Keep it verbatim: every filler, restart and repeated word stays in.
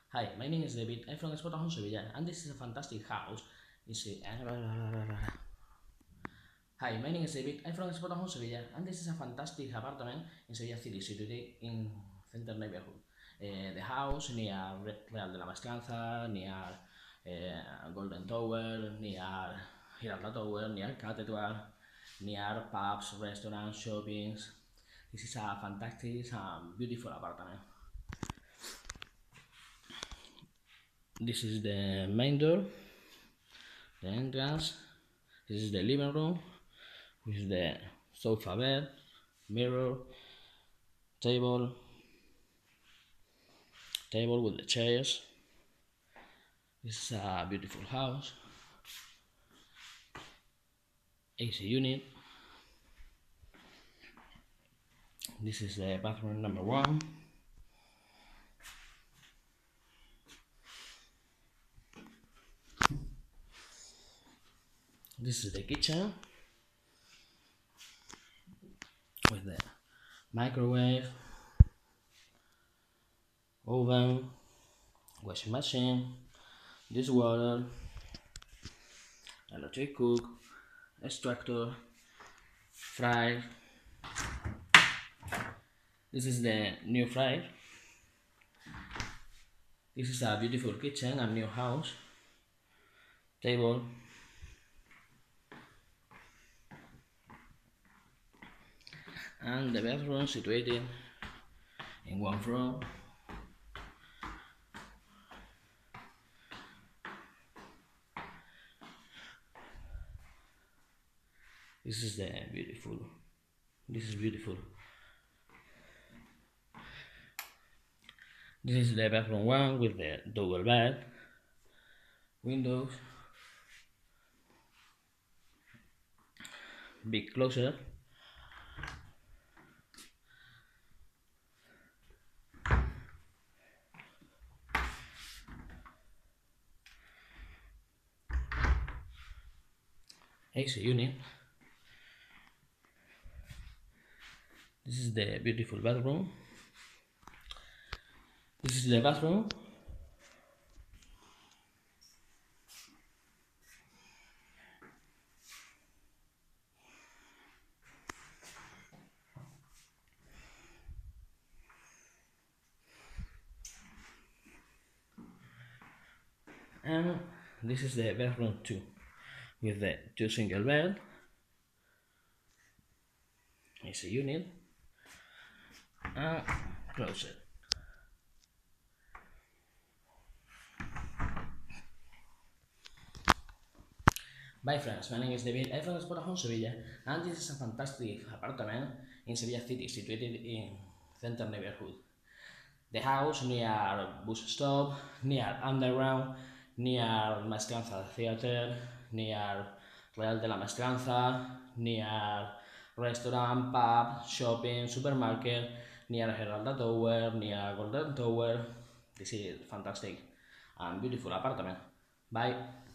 Hi, my name is David. I'm from Espotajón, Sevilla, and this is a fantastic house. in Se- Hi, my name is David. I'm from Espotajón, Sevilla, and this is a fantastic apartment in Sevilla City, situated in center neighborhood. Uh, the house near Re- Real de la Maestranza, near uh, Golden Tower, near Giralda Tower, near Cathedral, near pubs, restaurants, shoppings. This is a fantastic and beautiful apartment. This is the main door, the entrance. This is the living room with the sofa bed, mirror, table, table with the chairs. This is a beautiful house. A C unit. This is the bathroom number one. This is the kitchen with the microwave, oven, washing machine, dishwater, electric cook, extractor, fryer. This is the new fryer. This is a beautiful kitchen and new house. Table, and the bedroom situated in one floor. This is the beautiful. This is beautiful. This is the bedroom one with the double bed, windows, big closet, A C unit. This is the beautiful bedroom. This is the bathroom. And this is the bedroom two with the two single bed, A C unit, and closet. Bye friends, my name is David. I'm from Espotajón, Sevilla, and this is a fantastic apartment in Sevilla City, situated in center neighborhood. The house near bus stop, near underground, near Maestranza Theater, near Real de la Maestranza, near restaurant, pub, shopping, supermarket, near Giralda Tower, near Golden Tower. This is fantastic and beautiful apartment. Bye.